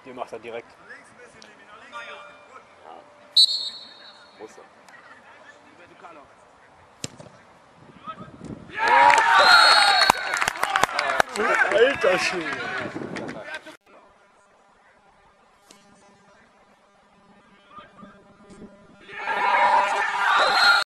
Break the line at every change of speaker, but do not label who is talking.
Die macht er direkt.
Ja. Muss er.
Alter Schwede.